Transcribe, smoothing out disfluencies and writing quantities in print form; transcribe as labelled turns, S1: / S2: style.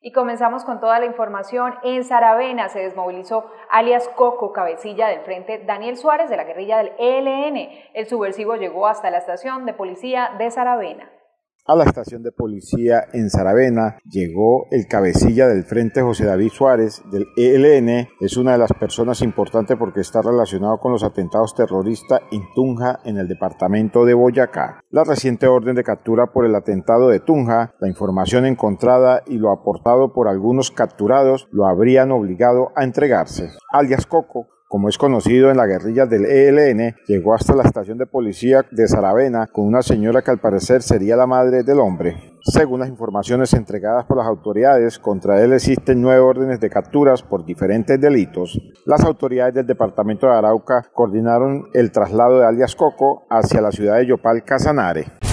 S1: Y comenzamos con toda la información. En Saravena se desmovilizó alias Coco, cabecilla del frente Daniel Suárez de la guerrilla del ELN. El subversivo llegó hasta la estación de policía de Saravena.
S2: A la estación de policía en Saravena llegó el cabecilla del frente José David Suárez del ELN. Es una de las personas importantes porque está relacionado con los atentados terroristas en Tunja, en el departamento de Boyacá. La reciente orden de captura por el atentado de Tunja, la información encontrada y lo aportado por algunos capturados lo habrían obligado a entregarse. Alias Coco, como es conocido en la guerrilla del ELN, llegó hasta la estación de policía de Saravena con una señora que al parecer sería la madre del hombre. Según las informaciones entregadas por las autoridades, contra él existen 9 órdenes de capturas por diferentes delitos. Las autoridades del departamento de Arauca coordinaron el traslado de alias Coco hacia la ciudad de Yopal, Casanare.